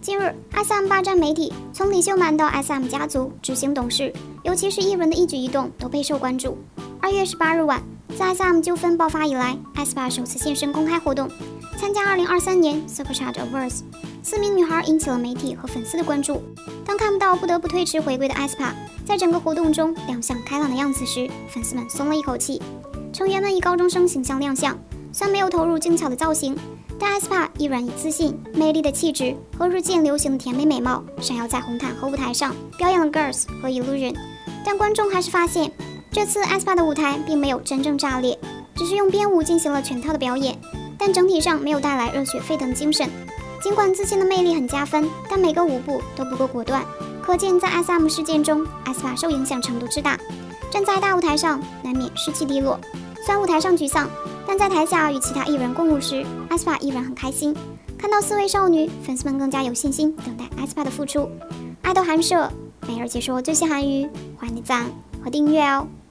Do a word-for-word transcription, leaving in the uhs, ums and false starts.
近日 ，S M 霸占媒体，从李秀满到 S M 家族执行董事，尤其是艺人的一举一动都备受关注。二月十八日晚，自 S M 纠纷爆发以来 ，aespa 首次现身公开活动，参加二零二三年 Supercharge Awards。四名女孩引起了媒体和粉丝的关注。当看不到不得不推迟回归的 aespa 在整个活动中亮相开朗的样子时，粉丝们松了一口气。成员们以高中生形象亮相，虽然没有投入精巧的造型，但 aespa 依然以自信、魅力的气质和日渐流行的甜美美貌，闪耀在红毯和舞台上，表演了 Girls 和 Illusion。但观众还是发现，这次 aespa 的舞台并没有真正炸裂，只是用编舞进行了全套的表演，但整体上没有带来热血沸腾的精神。尽管自信的魅力很加分，但每个舞步都不够果断，可见在 S M 事件中 ，aespa 受影响程度之大。站在大舞台上，难免士气低落。虽然舞台上沮丧，但在台下与其他艺人共舞时 ，aespa 依然很开心。看到四位少女，粉丝们更加有信心等待 aespa 的付出。爱豆韩舍每日解说最新韩语，欢迎点赞和订阅哦。